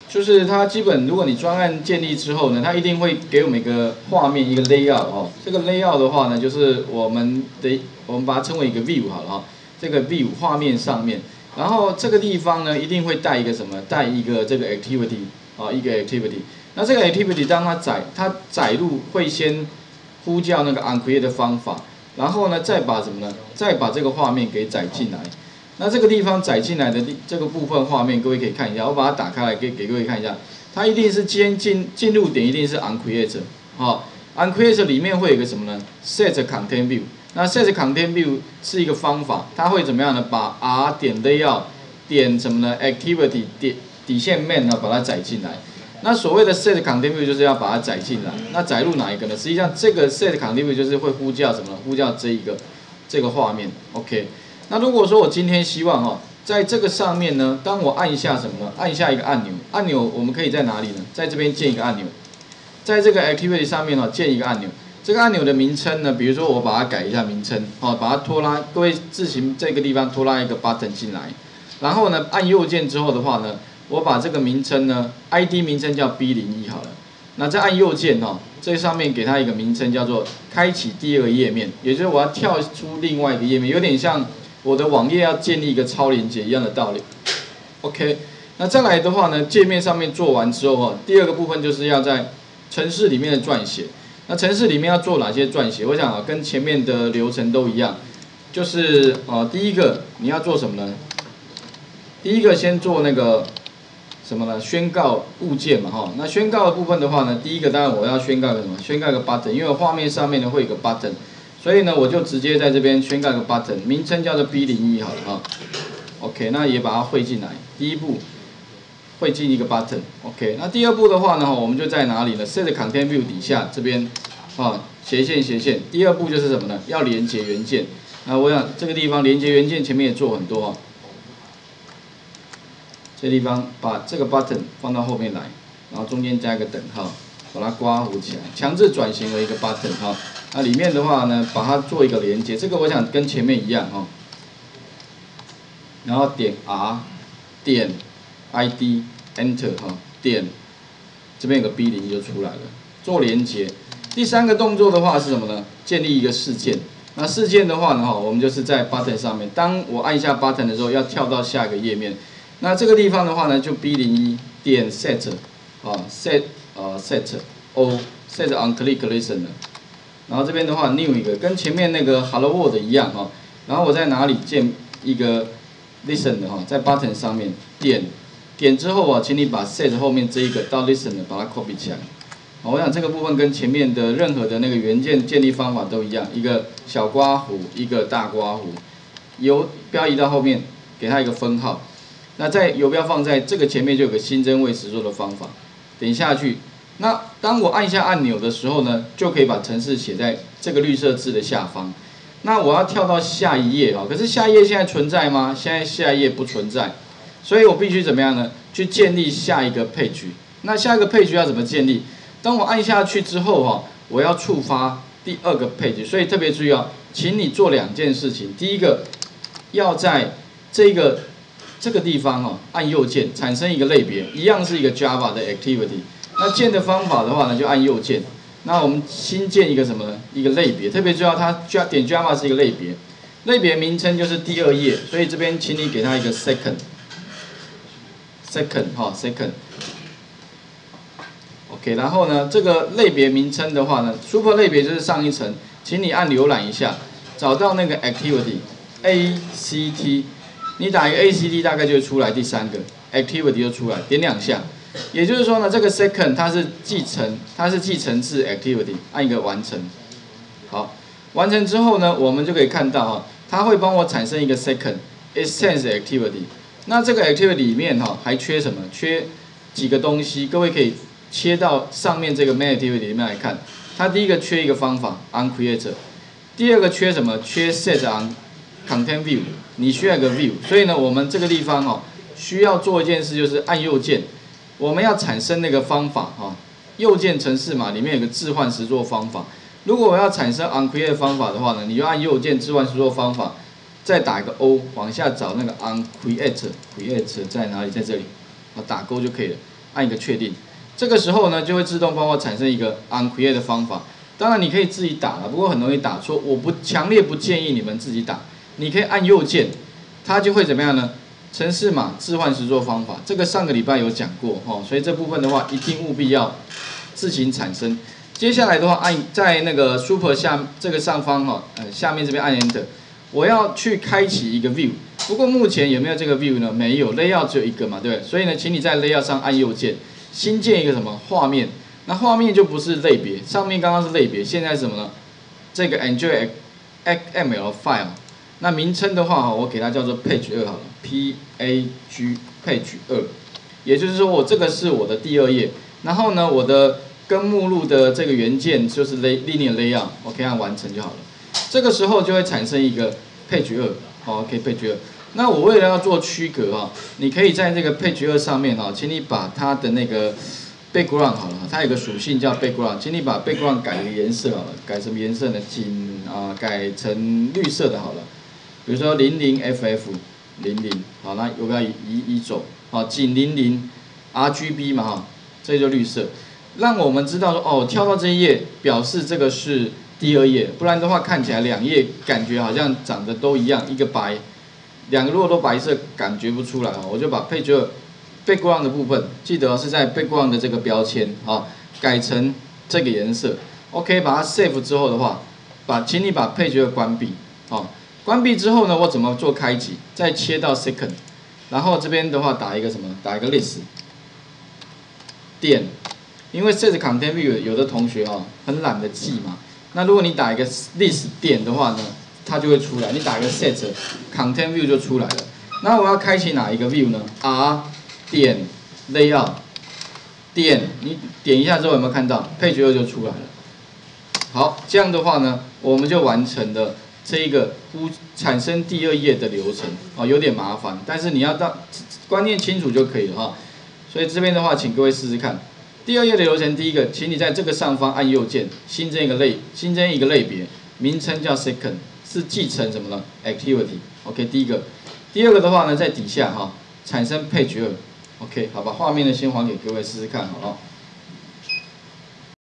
就是它基本，如果你专案建立之后呢，它一定会给我们一个画面，一个 layout 哦。这个 layout 的话呢，就是我们把它称为一个 view 好了哈。这个 view 画面上面，然后这个地方呢，一定会带一个什么？带一个这个 activity 啊，一个 activity。那这个 activity 当它载入会先呼叫那个 onCreate 的方法，然后呢，再把什么呢？再把这个画面给载进来。那这个地方载进来的这个部分画面，各位可以看一下，我把它打开来给各位看一下，它一定是进入点一定是 onCreate， 好 ，onCreate 里面会有一个什么呢 ？set content view， 那 set content view 是一个方法，它会怎么样呢？把 r 点 layout 点什么呢 ？activity 底线 main 呢把它载进来。那所谓的 set content view 就是要把它载进来，那载入哪一个呢？实际上这个 set content view 就是会呼叫什么呢？呼叫这个画面 ，OK。那如果说我今天希望哈，在这个上面呢，当我按一下什么呢？按下一个按钮，按钮我们可以在哪里呢？在这边建一个按钮，在这个 activity 上面呢建一个按钮。这个按钮的名称呢，比如说我把它改一下名称，好，把它拖拉，各位自行这个地方拖拉一个 button 进来，然后呢按右键之后的话呢，我把这个名称呢 ID 名称叫 B01好了，那再按右键哦，这上面给它一个名称叫做开启第二个页面，也就是我要跳出另外一个页面，有点像我的网页要建立一个超连结一样的道理。OK， 那再来的话呢，界面上面做完之后哦，第二个部分就是要在程式里面的撰写。那程式里面要做哪些撰写？我想啊，跟前面的流程都一样，就是第一个你要做什么呢？第一个先做那个什么呢？宣告物件嘛哈。那宣告的部分的话呢，第一个当然我要宣告个什么？宣告一个 button， 因为画面上面呢会有个 button。所以呢，我就直接在这边宣告一个 button， 名称叫做 B01好了哈。OK， 那也把它汇进来。第一步汇进一个 button。OK， 那第二步的话呢，我们就在哪里呢 ？Set Content View 底下这边斜线斜线。第二步就是什么呢？要连接元件。那我想这个地方连接元件前面也做很多哈。这地方把这个 button 放到后面来，然后中间加一个等号。把它刮弧起来，强制转型为一个 button 哈。那里面的话呢，把它做一个连接，这个我想跟前面一样哈。然后点 R， 点 ID Enter 哈，点这边有个 B01就出来了，做连接。第三个动作的话是什么呢？建立一个事件。那事件的话呢，我们就是在 button 上面，当我按下 button 的时候，要跳到下一个页面。那这个地方的话呢，就 B01点 set set O set on click listener， 然后这边的话 new 一个，跟前面那个 Hello World 一样哈。然后我在哪里建一个 listen 的哈，在 button 上面点之后请你把 set 后面这一个到 listener 把它 copy 起来。我想这个部分跟前面的任何的那个元件建立方法都一样，一个小刮弧，一个大刮弧，由标移到后面，给它一个分号。那在游标放在这个前面就有个新增未实作的方法，点下去。那当我按下按钮的时候呢，就可以把程式写在这个绿色字的下方。那我要跳到下一页可是下一页现在存在吗？现在下一页不存在，所以我必须怎么样呢？去建立下一个page。那下一个page要怎么建立？当我按下去之后我要触发第二个page，所以特别注意请你做两件事情。第一个，要在这个地方按右键产生一个类别，一样是一个 Java 的 activity。那建的方法的话呢，就按右键。那我们新建一个什么呢？一个类别，特别重要，它点 Java 是一个类别，类别名称就是第二页，所以这边请你给它一个 second。OK， 然后呢，这个类别名称的话呢 ，super 类别就是上一层，请你按浏览一下，找到那个 activity ACT， 你打一个 ACT 大概就会出来第三个 activity 就出来，点两下。也就是说呢，这个 second 它是继承自 activity， 按一个完成。好，完成之后呢，我们就可以看到它会帮我产生一个 second extends activity。那这个 activity 里面还缺什么？缺几个东西，各位可以切到上面这个 main activity 里面来看。它第一个缺一个方法 onCreate， 第二个缺什么？缺 set on content view， 你需要一个 view。所以呢，我们这个地方需要做一件事，就是按右键。我们要产生那个方法右键程式码里面有个置换实作方法。如果我要产生 onCreate 方法的话呢，你就按右键置换实作方法，再打一个 O， 往下找那个 onCreate， create 在哪里？在这里，打勾就可以了。 按一个确定。这个时候呢，就会自动帮我产生一个 onCreate 的方法。当然你可以自己打了，不过很容易打错。我强烈不建议你们自己打，你可以按右键，它就会怎么样呢？程式码置换实作方法，这个上个礼拜有讲过哦，所以这部分的话一定务必要自行产生。接下来的话，按在那个 Super 这个上方哈，下面这边按 Enter， 我要去开启一个 View。不过目前有没有这个 View 呢？没有 ，Layout 只有一个嘛，对不对？所以呢，请你在 Layout 上按右键，新建一个什么画面？那画面就不是类别，上面刚刚是类别，现在是什么呢？这个 Enjoy XML file。那名称的话，我给它叫做 Page 2好了 ，PAG Page 2，也就是说我这个是我的第2页，然后呢，我的跟目录的这个元件就是 Linear Layout， 我可以按完成就好了。这个时候就会产生一个 Page 2， OK Page 2。那我为了要做区隔哈，你可以在这个 Page 2上面哈，请你把它的那个 Background 好了，它有个属性叫 Background， 请你把 Background 改个颜色好了，改什么颜色呢？改成绿色的好了。比如说00FF00，好，那我要移走，好，仅00 RGB 嘛哈，这就绿色，让我们知道说哦，跳到这一页表示这个是第2页，不然的话看起来2页感觉好像长得都一样，一个白，2个如果都白色感觉不出来哦，我就把 Page 2Background 的部分，记得是在 Background 的这个标签啊，改成这个颜色 ，OK， 把它 Save 之后的话，请你把 Page 2关闭，哦。关闭之后呢，我怎么做开启？再切到 Second， 然后这边的话打一个什么？打一个 List 点，因为 Set Content View 有的同学哦很懒得记嘛。那如果你打一个 List 点的话呢，它就会出来。你打一个 Set Content View 就出来了。那我要开启哪一个 View 呢 ？R 点 Layout 点，你点一下之后有没有看到 Page 2就出来了？好，这样的话呢，我们就完成了。这一个产生第2页的流程哦，有点麻烦，但是你要观念清楚就可以了哈。所以这边的话，请各位试试看。第2页的流程，第一个，请你在这个上方按右键，新增一个类别，名称叫 Second， 是继承什么呢 ？Activity。OK， 第一个。第2个的话呢，在底下哈，产生 Page 2。OK， 好，把画面呢先还给各位试试看好了。